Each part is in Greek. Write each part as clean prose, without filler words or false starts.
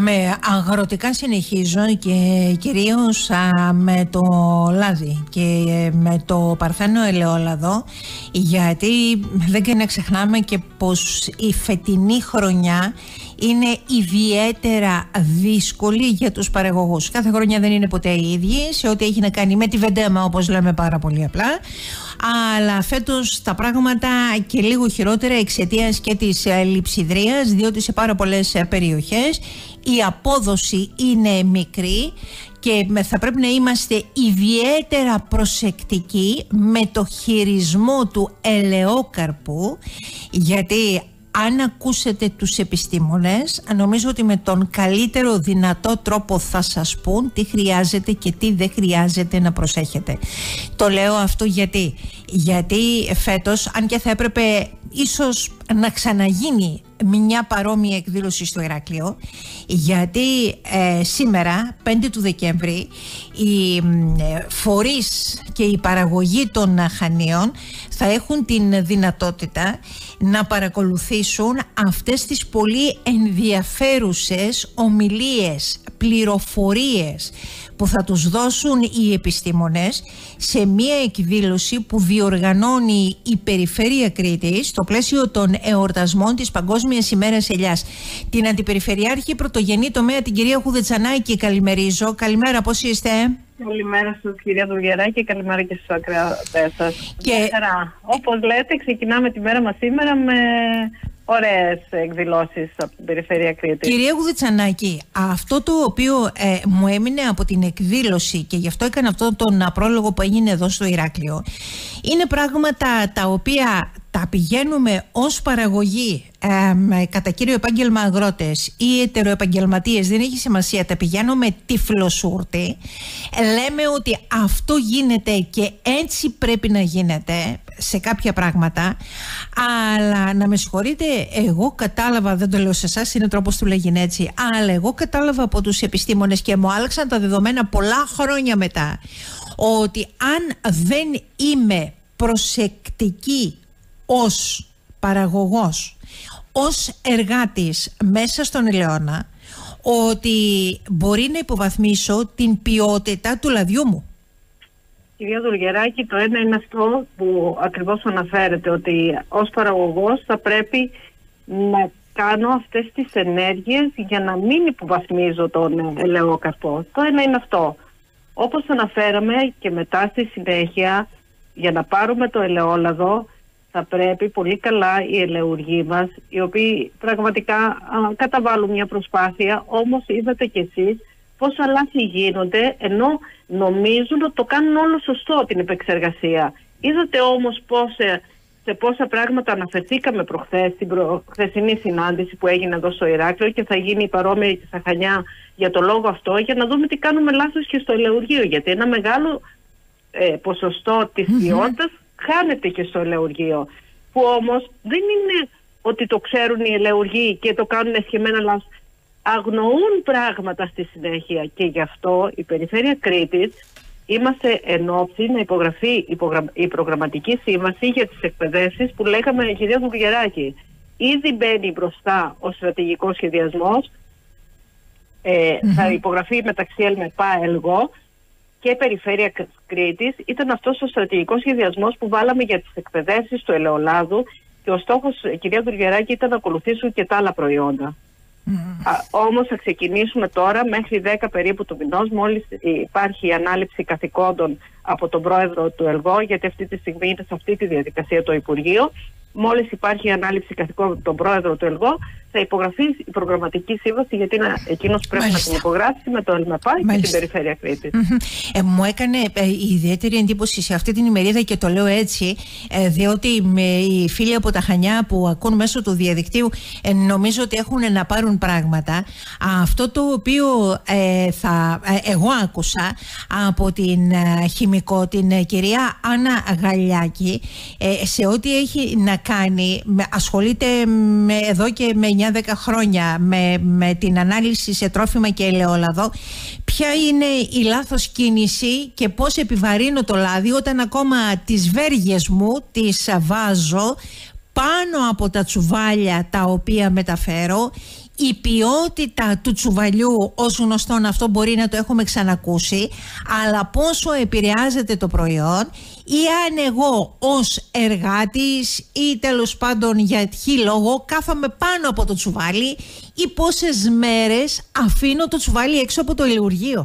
Με αγροτικά συνεχίζω και κυρίως με το λάδι και με το παρθένο ελαιόλαδο, γιατί δεν και να ξεχνάμε και πως η φετινή χρονιά είναι ιδιαίτερα δύσκολη για τους παραγωγούς. Κάθε χρονιά δεν είναι ποτέ οι ίδιοι σε ό,τι έχει να κάνει με τη βεντέμα, όπως λέμε πάρα πολύ απλά, αλλά φέτος τα πράγματα και λίγο χειρότερα εξαιτίας και της λειψιδρίας, διότι σε πάρα πολλές περιοχές η απόδοση είναι μικρή και θα πρέπει να είμαστε ιδιαίτερα προσεκτικοί με το χειρισμό του ελαιόκαρπου, γιατί αν ακούσετε τους επιστήμονες, νομίζω ότι με τον καλύτερο δυνατό τρόπο θα σας πούν τι χρειάζεται και τι δεν χρειάζεται να προσέχετε. Το λέω αυτό γιατί φέτος, αν και θα έπρεπε ίσως να ξαναγίνει μια παρόμοια εκδήλωση στο Ηράκλειο, γιατί σήμερα 5 του Δεκέμβρη οι φορείς και η παραγωγή των χανίων θα έχουν την δυνατότητα να παρακολουθήσουν αυτές τις πολύ ενδιαφέρουσες ομιλίες, πληροφορίες που θα τους δώσουν οι επιστήμονες σε μία εκδήλωση που διοργανώνει η Περιφέρεια Κρήτης στο πλαίσιο των εορτασμών της Παγκόσμιας ημέρας ελιάς. Την Αντιπεριφερειάρχη Πρωτογενή Τομέα, την κυρία Γουδετσανάκη, καλημερίζω. Καλημέρα, πώς είστε? Καλημέρα σας, κυρία Δουργεράκη, και καλημέρα και στους ακροατές σας. Και... όπως λέτε, ξεκινάμε τη μέρα μας σήμερα με ωραίες εκδηλώσεις από την Περιφέρεια Κρήτης. Κυρία Γουδετσανάκη, αυτό το οποίο μου έμεινε από την εκδήλωση, και γι' αυτό έκανα αυτό τον πρόλογο που έγινε εδώ στο Ηράκλειο, είναι πράγματα τα οποία τα πηγαίνουμε ως παραγωγή, κατά κύριο επάγγελμα αγρότες ή ετεροεπαγγελματίες, δεν έχει σημασία, τα πηγαίνουμε τυφλοσούρτη, λέμε ότι αυτό γίνεται και έτσι πρέπει να γίνεται σε κάποια πράγματα, αλλά να με συγχωρείτε, εγώ κατάλαβα, δεν το λέω σε εσάς, είναι τρόπος του λέγειν έτσι, αλλά εγώ κατάλαβα από τους επιστήμονες και μου άλλαξαν τα δεδομένα πολλά χρόνια μετά, ότι αν δεν είμαι προσεκτική ως παραγωγός, ως εργάτης μέσα στον ελαιόνα, ότι μπορεί να υποβαθμίσω την ποιότητα του λαδιού μου. Κυρία Δουργεράκη, το ένα είναι αυτό που ακριβώς αναφέρεται, ότι ως παραγωγός θα πρέπει να κάνω αυτές τις ενέργειες για να μην υποβαθμίζω τον ελαιόκαρπο. Το ένα είναι αυτό. Όπως αναφέραμε και μετά στη συνέχεια, για να πάρουμε το ελαιόλαδο, θα πρέπει πολύ καλά οι ελαιουργοί μας, οι οποίοι πραγματικά καταβάλουν μια προσπάθεια, όμως είδατε κι εσείς πόσα λάθη γίνονται, ενώ νομίζουν ότι το κάνουν όλο σωστό την επεξεργασία. Είδατε όμως σε πόσα πράγματα αναφερθήκαμε προχθές, στην χθεσινή συνάντηση που έγινε εδώ στο Ηράκλειο, και θα γίνει παρόμοια και στα Χανιά για το λόγο αυτό, για να δούμε τι κάνουμε λάθος και στο ελαιουργείο, γιατί ένα μεγάλο ποσοστό της ποιότητας χάνεται και στο ελαιουργείο, που όμως δεν είναι ότι το ξέρουν οι ελαιουργοί και το κάνουν εσχεμένα λάθος. Αγνοούν πράγματα στη συνέχεια, και γι' αυτό η Περιφέρεια Κρήτης είμαστε εν ώψη να υπογραφεί η προγραμματική σύμβαση για τις εκπαιδεύσεις που λέγαμε, κυρία Δουργεράκη. Ήδη μπαίνει μπροστά ο στρατηγικός σχεδιασμός, θα υπογραφεί μεταξύ ΕΛΜΕΠΑ, ΕΛΓΟ και Περιφέρεια Κρήτης. Ήταν αυτός ο στρατηγικός σχεδιασμός που βάλαμε για τις εκπαιδεύσεις του ελαιολάδου, και ο στόχος, κυρία Δουργεράκη, ήταν να ακολουθήσουν και τα άλλα προϊόντα. Όμως θα ξεκινήσουμε τώρα μέχρι 10 περίπου του μηνός, μόλις υπάρχει η ανάληψη καθηκόντων από τον πρόεδρο του ΕΛΓΟ, γιατί αυτή τη στιγμή είναι σε αυτή τη διαδικασία το Υπουργείο. Μόλις υπάρχει η ανάληψη καθηκόντων από τον πρόεδρο του ΕΛΓΟ, θα υπογραφεί η προγραμματική σύμβαση, γιατί είναι εκείνος που πρέπει να την υπογράψει με το ΕΛΜΕΠΑ και την Περιφέρεια Κρήτης. Μου έκανε ιδιαίτερη εντύπωση σε αυτή την ημερίδα, και το λέω έτσι, διότι οι φίλοι από τα Χανιά που ακούν μέσω του διαδικτύου νομίζω ότι έχουν να πάρουν πράγματα. Αυτό το οποίο εγώ άκουσα από την χημικό, την κυρία Άννα Γαλλιάκη, σε ό,τι έχει να κάνει, ασχολείται εδώ και με 9-10 χρόνια με την ανάλυση σε τρόφιμα και ελαιόλαδο, ποια είναι η λάθος κίνηση και πώς επιβαρύνω το λάδι όταν ακόμα τις βέργες μου τις βάζω πάνω από τα τσουβάλια τα οποία μεταφέρω, η ποιότητα του τσουβαλιού, ως γνωστόν αυτό μπορεί να το έχουμε ξανακούσει, αλλά πόσο επηρεάζεται το προϊόν, ή αν εγώ ως εργάτης ή τέλος πάντων για τυχή λόγο κάθομαι πάνω από το τσουβάλι, ή πόσες μέρες αφήνω το τσουβάλι έξω από το ελαιουργείο.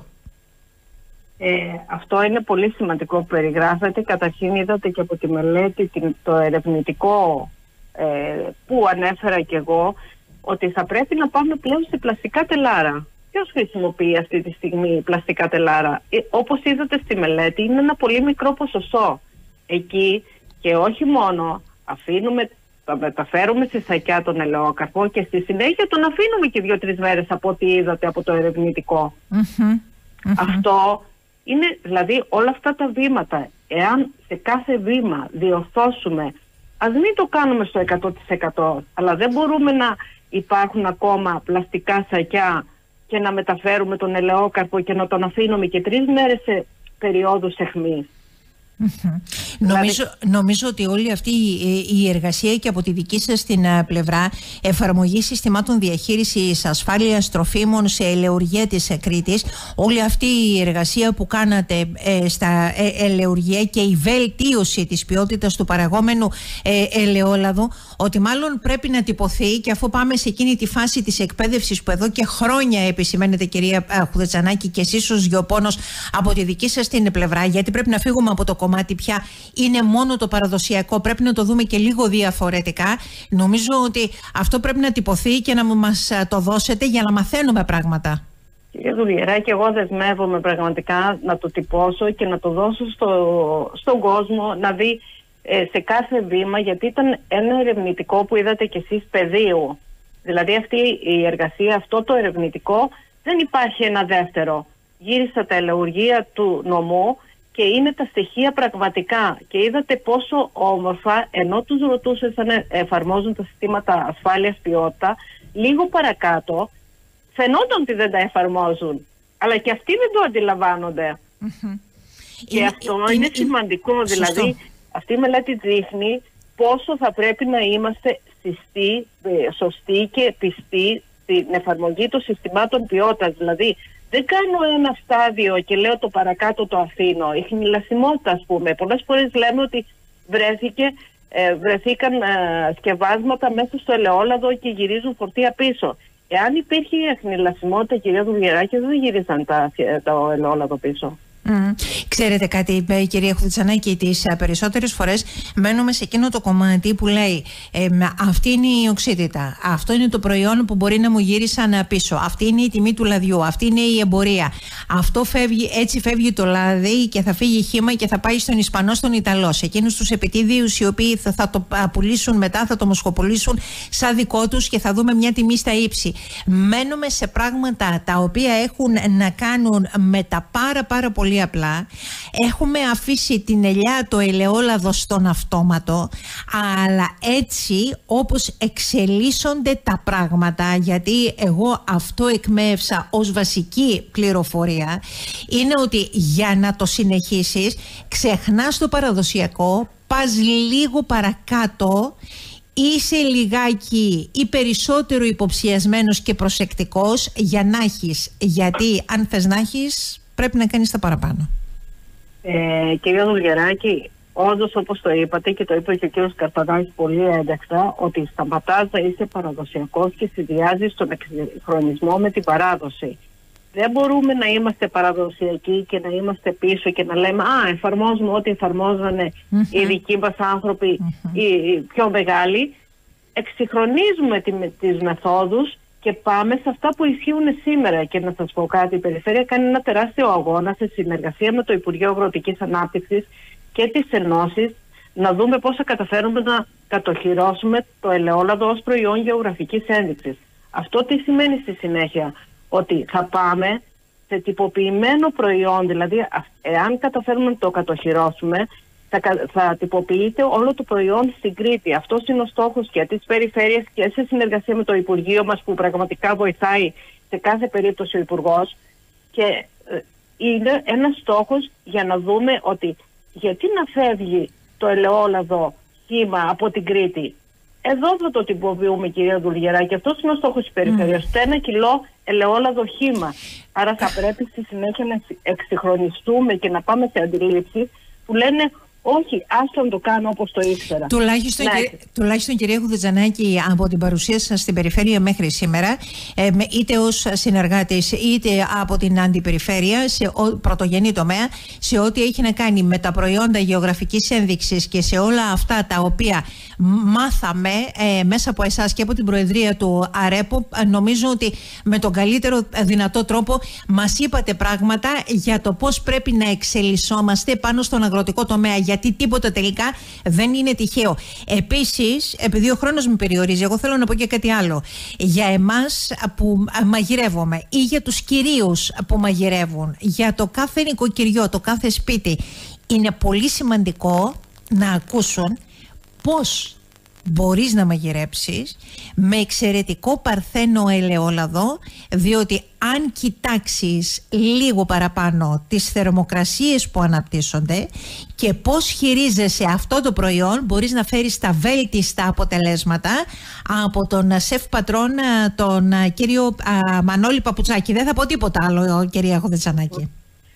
Αυτό είναι πολύ σημαντικό που περιγράφεται. Καταρχήν είδατε και από τη μελέτη το ερευνητικό που ανέφερα και εγώ, ότι θα πρέπει να πάμε πλέον σε πλαστικά τελάρα. Ποιος χρησιμοποιεί αυτή τη στιγμή πλαστικά τελάρα? Όπως είδατε στη μελέτη, είναι ένα πολύ μικρό ποσοστό. Εκεί, και όχι μόνο, θα μεταφέρουμε σε σακιά τον ελαιόκαρπο και στη συνέχεια τον αφήνουμε και 2-3 μέρες από ό,τι είδατε από το ερευνητικό. Αυτό είναι, δηλαδή όλα αυτά τα βήματα, εάν σε κάθε βήμα διορθώσουμε, ας μην το κάνουμε στο 100%, αλλά δεν μπορούμε να υπάρχουν ακόμα πλαστικά σακιά και να μεταφέρουμε τον ελαιόκαρπο και να τον αφήνουμε και 3 μέρες σε περιόδους αιχμής. Νομίζω ότι όλη αυτή η εργασία και από τη δική σας την πλευρά, εφαρμογή συστημάτων διαχείρισης ασφάλειας τροφίμων σε ελαιουργία της Κρήτης, όλη αυτή η εργασία που κάνατε στα ελαιουργία και η βελτίωση της ποιότητας του παραγόμενου ελαιόλαδου, ότι μάλλον πρέπει να τυπωθεί, και αφού πάμε σε εκείνη τη φάση της εκπαίδευσης που εδώ και χρόνια επισημαίνετε, κυρία Χουδετσανάκη, και εσείς ως γεωπόνος από τη δική σας την πλευρά, γιατί πρέπει να φύγουμε από το κομμάτι πια είναι μόνο το παραδοσιακό, πρέπει να το δούμε και λίγο διαφορετικά. Νομίζω ότι αυτό πρέπει να τυπωθεί και να μας το δώσετε για να μαθαίνουμε πράγματα. Κυρία Δουλγεράκη, εγώ δεσμεύομαι πραγματικά να το τυπώσω και να το δώσω στον κόσμο να δει σε κάθε βήμα, γιατί ήταν ένα ερευνητικό που είδατε κι εσείς πεδίου. Δηλαδή αυτή η εργασία, αυτό το ερευνητικό, δεν υπάρχει ένα δεύτερο. Γύρισα τα ελαιουργεία του νομού και είναι τα στοιχεία πραγματικά. Και είδατε πόσο όμορφα, ενώ τους ρωτούσες αν εφαρμόζουν τα συστήματα ασφάλειας ποιότητα, λίγο παρακάτω φαινόταν ότι δεν τα εφαρμόζουν. Αλλά και αυτοί δεν το αντιλαμβάνονται. Και αυτό είναι σημαντικό. Δηλαδή, αυτή η μελέτη δείχνει πόσο θα πρέπει να είμαστε σωστοί και πιστοί στην εφαρμογή των συστημάτων ποιότητας. Δηλαδή, δεν κάνω ένα στάδιο και λέω το παρακάτω το αφήνω. Η χνηλασιμότητα, ας πούμε. Πολλές φορές λέμε ότι βρεθήκαν σκευάσματα μέσα στο ελαιόλαδο και γυρίζουν φορτία πίσω. Εάν υπήρχε η χνηλασιμότητα, κυρία Δουλγεράκη, δεν γυρίζαν το ελαιόλαδο πίσω. Ξέρετε κάτι, κυρία Χουδετσανάκη, τις περισσότερες φορές μένουμε σε εκείνο το κομμάτι που λέει αυτή είναι η οξύτητα, αυτό είναι το προϊόν που μπορεί να μου γύρισαν πίσω, αυτή είναι η τιμή του λαδιού, αυτή είναι η εμπορία, αυτό φεύγει, έτσι φεύγει το λάδι και θα φύγει χύμα και θα πάει στον Ισπανό, στον Ιταλό, σε εκείνους τους επιτίδιους οι οποίοι θα το πουλήσουν μετά, θα το μοσχοπουλήσουν σαν δικό τους και θα δούμε μια τιμή στα ύψη. Μένουμε σε πράγματα τα οποία έχουν να κάνουν με τα πάρα πολύ απλά. Έχουμε αφήσει την ελιά, το ελαιόλαδο στον αυτόματο, αλλά έτσι όπως εξελίσσονται τα πράγματα, γιατί εγώ αυτό εκμεύσα ως βασική πληροφορία, είναι ότι για να το συνεχίσεις ξεχνάς το παραδοσιακό, πας λίγο παρακάτω, είσαι λιγάκι ή περισσότερο υποψιασμένος και προσεκτικός για να έχεις, γιατί αν θες να έχεις πρέπει να κάνεις τα παραπάνω. Κυρία Δουλγεράκη, όντως όπως το είπατε και το είπε και ο κύριος Καρπαδάκης πολύ ένταξα, ότι σταματάς να είσαι παραδοσιακός και συνδυάζεις τον εξυγχρονισμό με την παράδοση. Δεν μπορούμε να είμαστε παραδοσιακοί και να είμαστε πίσω και να λέμε εφαρμόζουμε ό,τι εφαρμόζανε οι δικοί μας άνθρωποι, οι πιο μεγάλοι. Εξυγχρονίζουμε τις μεθόδους και πάμε σε αυτά που ισχύουν σήμερα. Και να σας πω κάτι, η Περιφέρεια κάνει ένα τεράστιο αγώνα σε συνεργασία με το Υπουργείο Αγροτικής Ανάπτυξης και τις ενώσεις, να δούμε πώς θα καταφέρουμε να κατοχυρώσουμε το ελαιόλαδο ως προϊόν γεωγραφικής ένδειξης. Αυτό τι σημαίνει στη συνέχεια? Ότι θα πάμε σε τυποποιημένο προϊόν, δηλαδή εάν καταφέρουμε να το κατοχυρώσουμε, θα τυποποιείται όλο το προϊόν στην Κρήτη. Αυτός είναι ο στόχος και της Περιφέρειας και σε συνεργασία με το Υπουργείο μας, που πραγματικά βοηθάει σε κάθε περίπτωση ο Υπουργός, και είναι ένας στόχος για να δούμε ότι γιατί να φεύγει το ελαιόλαδο χύμα από την Κρήτη. Εδώ θα το τυποποιούμε, κυρία Δουλγεράκη. Αυτός είναι ο στόχος της περιφέρειας. Το 1 κιλό ελαιόλαδο χύμα. Άρα θα πρέπει στη συνέχεια να εξυγχρονιστούμε και να πάμε σε αντιλήψεις που λένε όχι, άστο να το κάνω όπως το ήξερα. Τουλάχιστον κυρία Χουδετζανάκη, από την παρουσία σας στην περιφέρεια μέχρι σήμερα, είτε ως συνεργάτης είτε από την αντιπεριφέρεια, σε πρωτογενή τομέα, σε ό,τι έχει να κάνει με τα προϊόντα γεωγραφικής ένδειξης και σε όλα αυτά τα οποία μάθαμε μέσα από εσάς και από την Προεδρία του ΑΡΕΠΟ, νομίζω ότι με τον καλύτερο δυνατό τρόπο μας είπατε πράγματα για το πώς πρέπει να εξελισσόμαστε πάνω στον αγροτικό τομέα. Γιατί τίποτα τελικά δεν είναι τυχαίο. Επίσης, επειδή ο χρόνος με περιορίζει, εγώ θέλω να πω και κάτι άλλο. Για εμάς που μαγειρεύουμε ή για τους κυρίους που μαγειρεύουν, για το κάθε νοικοκυριό, το κάθε σπίτι, είναι πολύ σημαντικό να ακούσουν πώς μπορείς να μαγειρέψεις με εξαιρετικό παρθένο ελαιόλαδο, διότι αν κοιτάξεις λίγο παραπάνω τις θερμοκρασίες που αναπτύσσονται και πώς χειρίζεσαι αυτό το προϊόν, μπορείς να φέρεις τα βέλτιστα αποτελέσματα από τον σεφ πατρόν, τον κύριο Μανώλη Παπουτσάκη. Δεν θα πω τίποτα άλλο, κυρία Χουδετζανάκη.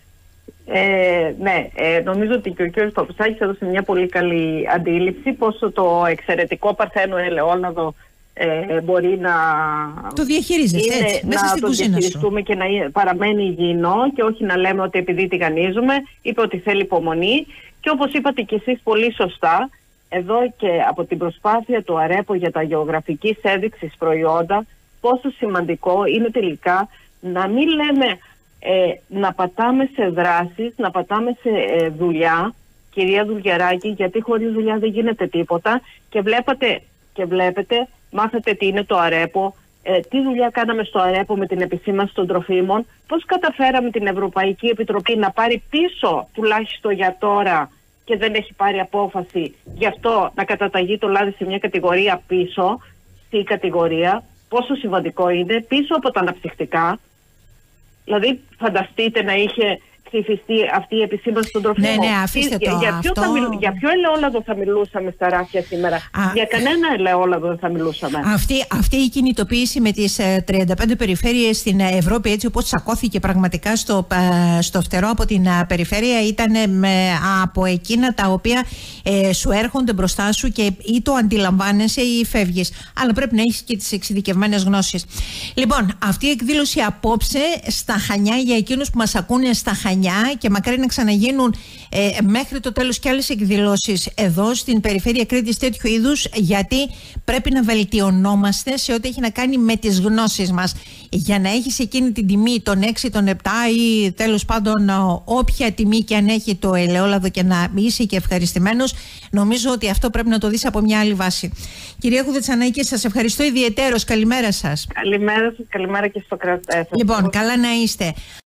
Ναι, νομίζω ότι και ο κ. Παπουτσάκης έδωσε μια πολύ καλή αντίληψη πόσο το εξαιρετικό παρθένο ελαιόλαδο μπορεί να το διαχειρίζεσαι έτσι, μέσα στην κουζίνα σου. Να το διαχειριστούμε και να παραμένει υγιεινό και όχι να λέμε ότι επειδή τηγανίζουμε. Είπε ότι θέλει υπομονή και όπως είπατε και εσείς πολύ σωστά, εδώ και από την προσπάθεια του ΑΡΕΠΟ για τα γεωγραφικής ένδειξης προϊόντα, πόσο σημαντικό είναι τελικά να μην λέμε να πατάμε σε δράσεις, να πατάμε σε δουλειά, κυρία Δουλγεράκη, γιατί χωρίς δουλειά δεν γίνεται τίποτα και βλέπετε, μάθατε τι είναι το ΑΡΕΠΟ, τι δουλειά κάναμε στο ΑΡΕΠΟ με την επισήμανση των τροφίμων, πώς καταφέραμε την Ευρωπαϊκή Επιτροπή να πάρει πίσω, τουλάχιστον για τώρα, και δεν έχει πάρει απόφαση γι' αυτό να καταταγεί το λάδι σε μια κατηγορία πίσω, στη κατηγορία, πόσο σημαντικό είναι, πίσω από τα αναψυκτικά. Δηλαδή, φανταστείτε να είχε ψηφιστεί αυτή η επισήμανση των τροφίμων. Ναι, αφήστε το. Για ποιο ελαιόλαδο θα μιλούσαμε στα ράφια σήμερα? Για κανένα ελαιόλαδο δεν θα μιλούσαμε. Αυτή η κινητοποίηση με τις 35 περιφέρειες στην Ευρώπη, έτσι όπως τσακώθηκε πραγματικά στο φτερό από την περιφέρεια, ήταν από εκείνα τα οποία σου έρχονται μπροστά σου και ή το αντιλαμβάνεσαι ή φεύγεις. Αλλά πρέπει να έχεις και τις εξειδικευμένες γνώσεις. Λοιπόν, αυτή η εκδήλωση απόψε στα Χανιά, για εκείνους που μας ακούνε στα Χανιά, και μακάρι να ξαναγίνουν μέχρι το τέλος και άλλες εκδηλώσεις εδώ στην περιφέρεια Κρήτης τέτοιου είδους, γιατί πρέπει να βελτιωνόμαστε σε ό,τι έχει να κάνει με τις γνώσεις μας. Για να έχεις εκείνη την τιμή των 6, των 7 ή τέλος πάντων όποια τιμή και αν έχει το ελαιόλαδο και να είσαι και ευχαριστημένος, νομίζω ότι αυτό πρέπει να το δεις από μια άλλη βάση. Κυρία Χουδετζανάκη, σας ευχαριστώ ιδιαιτέρως. Καλημέρα σας. Καλημέρα σας, καλημέρα και στο κρατές. Λοιπόν, καλά να είστε.